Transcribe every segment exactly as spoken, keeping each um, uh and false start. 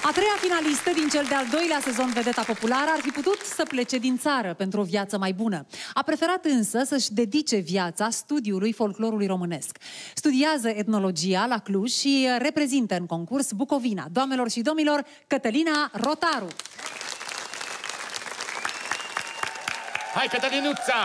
A treia finalistă din cel de-al doilea sezon Vedeta Populară ar fi putut să plece din țară pentru o viață mai bună. A preferat însă să-și dedice viața studiului folclorului românesc. Studiază etnologia la Cluj și reprezintă în concurs Bucovina. Doamnelor și domnilor, Cătălina Rotaru! Hai, Cătălinuța!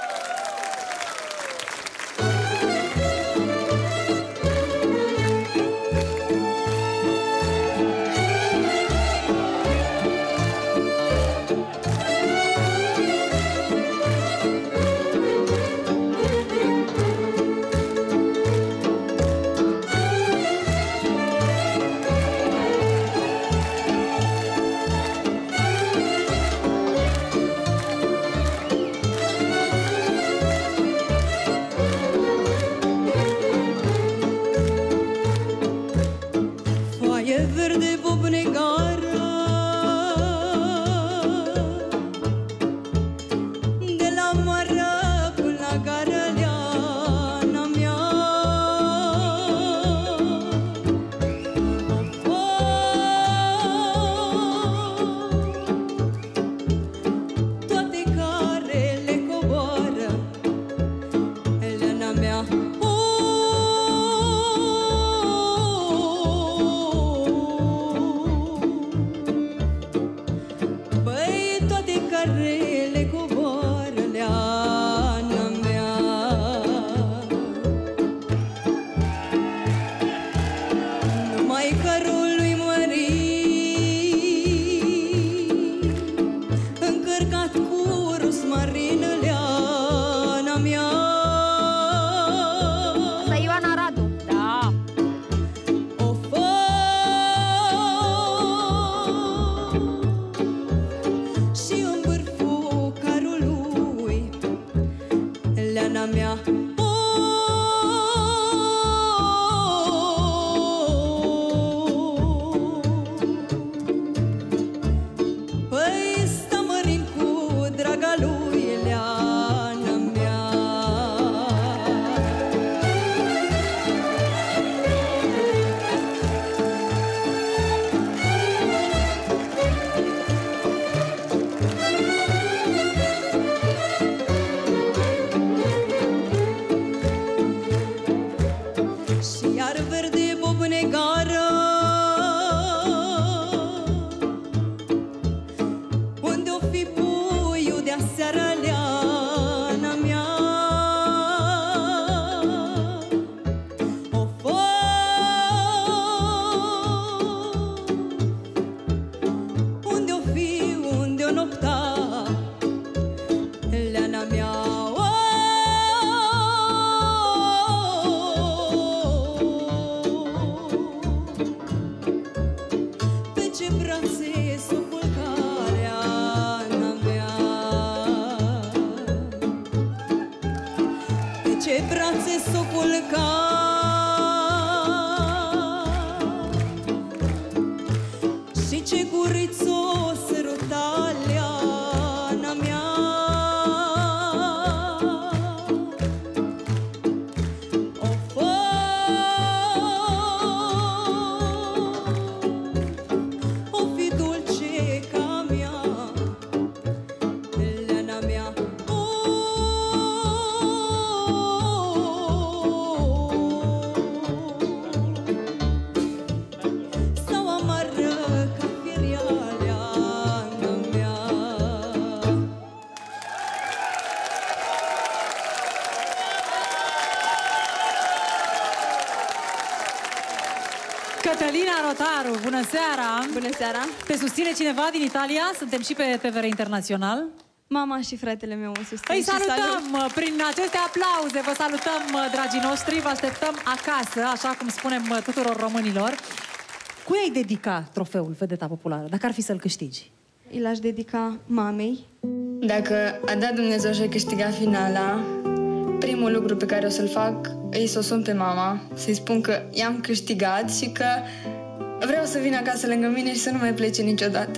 Cătălina Rotaru, bună seara! Bună seara! Te susține cineva din Italia? Suntem și pe T V R Internațional. Mama și fratele meu mă susțin. Îi salutăm salut. Prin aceste aplauze, vă salutăm, dragii noștri, vă așteptăm acasă, așa cum spunem tuturor românilor. Cui ai dedica trofeul Vedeta Populară, dacă ar fi să-l câștigi? I l-aș dedica mamei. Dacă a dat Dumnezeu și a câștigat finala, primul lucru pe care o să-l fac e să o sun pe mama, să-i spun că i-am câștigat și că vreau să vin acasă lângă mine și să nu mai plece niciodată.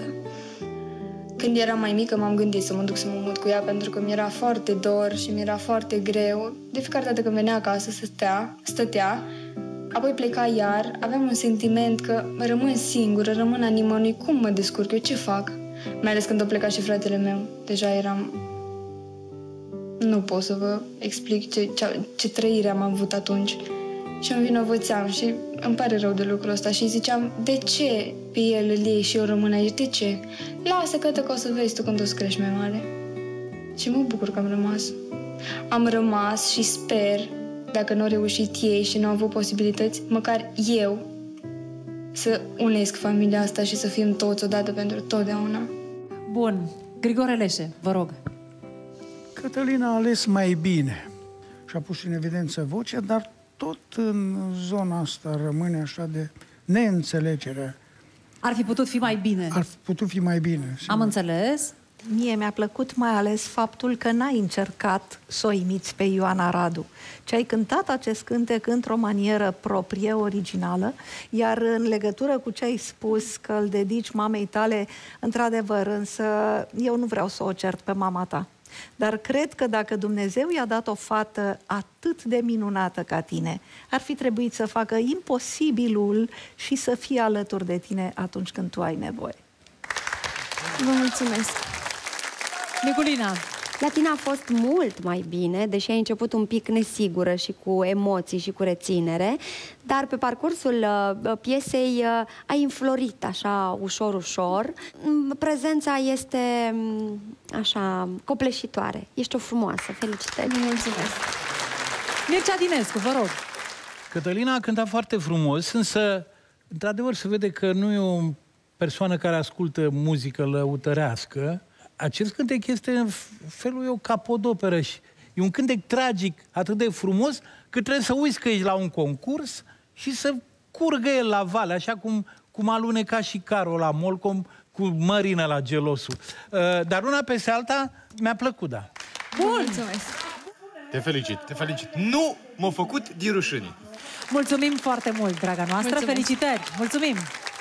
Când eram mai mică, m-am gândit să mă duc să mă mut cu ea, pentru că mi-era foarte dor și mi-era foarte greu. De fiecare dată când venea acasă să stea, stătea, apoi pleca iar, aveam un sentiment că rămân singură, rămân a nimănui, cum mă descurc eu, ce fac? Mai ales când a plecat și fratele meu, deja eram... Nu pot să vă explic ce, ce, ce trăire am avut atunci. Și îmi vinovățeam și îmi pare rău de lucrul ăsta și ziceam, de ce pe el îl iei și eu rămân aici, de ce? Lasă că că o să vezi tu când o să crești mai mare. Și mă bucur că am rămas. Am rămas și sper, dacă nu au reușit ei și nu au avut posibilități, măcar eu să unesc familia asta și să fim toți odată pentru totdeauna. Bun. Grigore Leșe, vă rog. Cătălina a ales mai bine și a pus în evidență vocea, dar tot în zona asta rămâne așa de neînțelegere. Ar fi putut fi mai bine. Ar fi putut fi mai bine. Am sigur. înțeles. Mie mi-a plăcut mai ales faptul că n-ai încercat să o imiți pe Ioana Radu, ci ai cântat acest cântec într-o manieră proprie, originală, iar în legătură cu ce ai spus că îl dedici mamei tale, într-adevăr, însă eu nu vreau să o cert pe mama ta. Dar cred că dacă Dumnezeu i-a dat o fată atât de minunată ca tine, ar fi trebuit să facă imposibilul și să fie alături de tine atunci când tu ai nevoie. Vă mulțumesc. Niculina. La tine a fost mult mai bine, deși ai început un pic nesigură și cu emoții și cu reținere, dar pe parcursul uh, piesei uh, ai înflorit așa ușor, ușor. Prezența este um, așa copleșitoare. Ești o frumoasă. Felicitări! Vă mulțumesc. Mircea Dinescu, vă rog. Cătălina a cântat foarte frumos, însă, într-adevăr, se vede că nu e o persoană care ascultă muzică lăutărească. Acest cântec este în felul eu capodoperă și e un cântec tragic, atât de frumos, că trebuie să uiți că ești la un concurs și să curgă el la vale, așa cum, cum aluneca și Carol la Molcom cu Mărina la Gelosul. Uh, dar una peste alta mi-a plăcut, da. Bun! Mulțumesc. Te felicit, te felicit. Nu m-a făcut din rușine. Mulțumim foarte mult, draga noastră. Mulțumesc. Felicitări! Mulțumim!